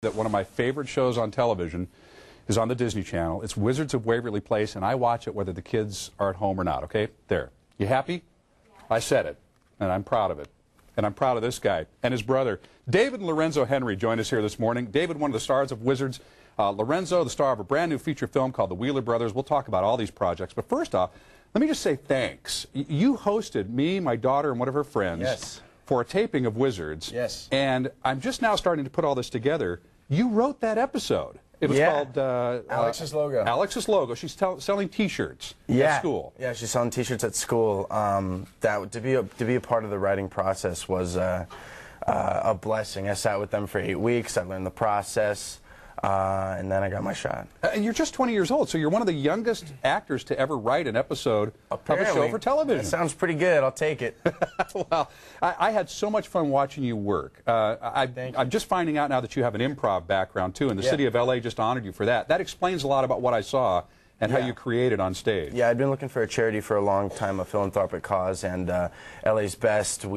that one of my favorite shows on television is on the Disney Channel. It's Wizards of Waverly Place, and I watch it whether the kids are at home or not, okay? There. You happy? I said it, and I'm proud of it. And I'm proud of this guy and his brother. David and Lorenzo Henry joined us here this morning. David, one of the stars of Wizards. Lorenzo, the star of a brand new feature film called The Wheeler Brothers. We'll talk about all these projects. But first off, let me just say thanks. You hosted me, my daughter, and one of her friends for a taping of Wizards. Yes. And I'm just now starting to put all this together. You wrote that episode. It was called Alex's Logo. Alex's Logo. She's selling T-shirts at school. Yeah, she's selling T-shirts at school. That to be a part of the writing process was a blessing. I sat with them for 8 weeks. I learned the process, and then I got my shot. And you're just 20 years old, so you're one of the youngest actors to ever write an episode of a show for television. That sounds pretty good. I'll take it. Well, I had so much fun watching you work. I'm just finding out now that you have an improv background, too, and the city of L.A. just honored you for that. That explains a lot about what I saw and how you created on stage. Yeah, I'd been looking for a charity for a long time, a philanthropic cause, and LA's Best,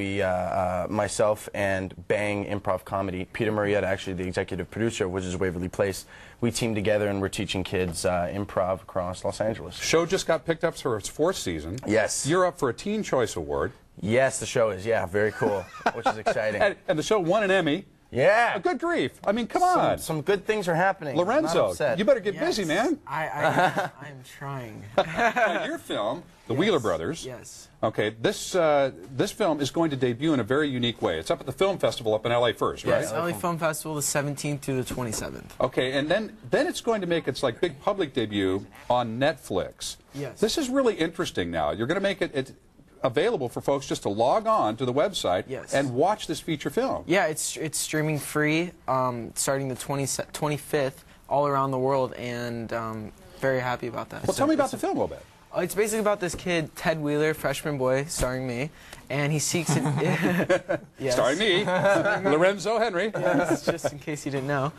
myself and Bang Improv Comedy, Peter Marietta, actually the executive producer of Wizards of Waverly Place, we teamed together and we're teaching kids improv across Los Angeles. Show just got picked up for its 4th season. Yes. You're up for a Teen Choice Award. Yes, the show is, very cool, which is exciting. And the show won an Emmy. Yeah. Good grief. I mean, come on. Some good things are happening. Lorenzo, you better get busy, man. I'm trying. Your film, The Wheeler Brothers. Yes. Okay, this film is going to debut in a very unique way. It's up at the film festival up in LA first, right? Yes, LA Film Festival the 17th through the 27th. Okay, and then it's going to make its like big public debut on Netflix. Yes. This is really interesting now. You're going to make it available for folks just to log on to the website and watch this feature film. Yeah, it's streaming free starting the 25th all around the world, and very happy about that. Well, tell me about the film a little bit. It's basically about this kid, Ted Wheeler, freshman boy, starring me, and he seeks it. Starring me, Lorenzo Henry. Yes, just in case you didn't know.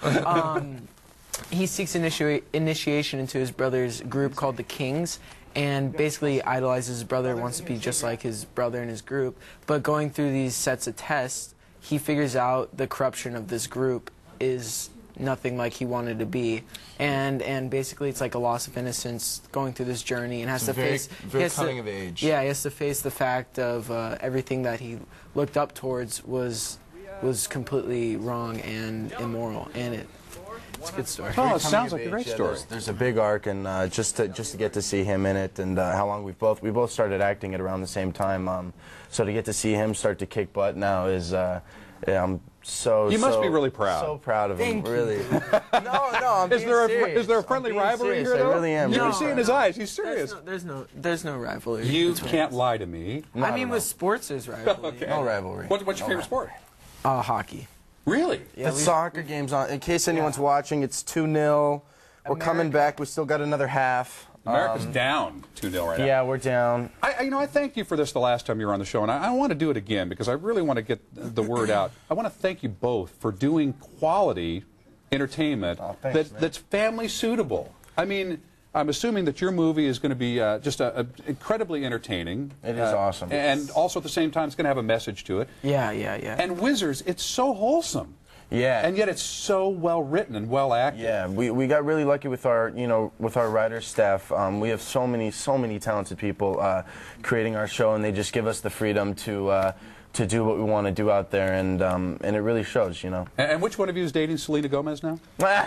He seeks initiation into his brother's group called the Kings, and basically idolizes his brother, wants to be just like his brother in his group. But going through these sets of tests, he figures out the corruption of this group is nothing like he wanted to be, and basically it's like a loss of innocence going through this journey, and has to face coming of age. Yeah, he has to face the fact of everything that he looked up towards was completely wrong and immoral, and it's a good story. Oh, it sounds like a great story. There's a big arc, and just to get to see him in it, and how long we both started acting at around the same time. So to get to see him start to kick butt now is I'm You must be really proud. So proud of him, really. No, I'm is there a friendly rivalry here, though? I really am. You can see in his eyes, he's serious. There's no rivalry. You can't lie to me. I mean, with sports, there's rivalry. Okay. No rivalry. What's your favorite sport? Hockey. Really? Yeah, the soccer game's on. In case anyone's watching, it's 2-0. We're coming back. We still got another half. America's down 2-0 right now. Yeah, we're down. I thanked you for this the last time you were on the show, and I want to do it again because I really want to get the word out. I want to thank you both for doing quality entertainment that's family suitable. I mean, I'm assuming that your movie is going to be just incredibly entertaining. It is awesome. And also at the same time, it's going to have a message to it. Yeah. And Wizards, it's so wholesome. Yeah. And yet it's so well written and well acted. Yeah, we got really lucky with our writer staff. We have so many talented people creating our show, and they just give us the freedom to do what we want to do out there, and it really shows, you know. And which one of you is dating Selena Gomez now?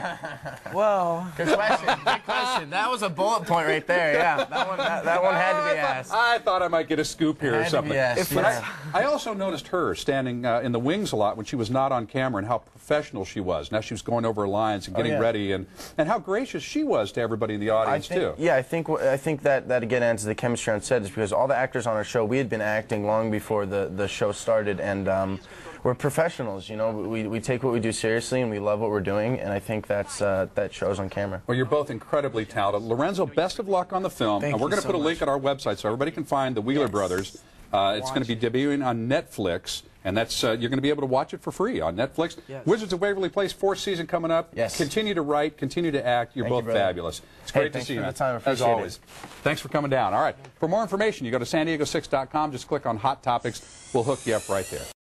Well, good question. Good question. That was a bullet point right there. Yeah, that one had to be asked. I thought I might get a scoop here or something. But I also noticed her standing in the wings a lot when she was not on camera, and how professional she was. Now she was going over her lines and getting ready, and how gracious she was to everybody in the audience too. Yeah, I think that again adds to the chemistry on set, is because all the actors on our show, we had been acting long before the show started, and we're professionals. You know, we take what we do seriously, and we love what we're doing, and I think that shows on camera. Well, you're both incredibly talented. Lorenzo, best of luck on the film. And we're going to put a link on our website so everybody can find The Wheeler Brothers. It's going to be debuting on Netflix, and that's you're going to be able to watch it for free on Netflix. Wizards of Waverly Place, 4th season coming up. Yes. Continue to write, continue to act. You're both fabulous. It's great to see you. As always. Thanks for coming down. All right. For more information, you go to san diego6.com. Just click on Hot Topics. We'll hook you up right there.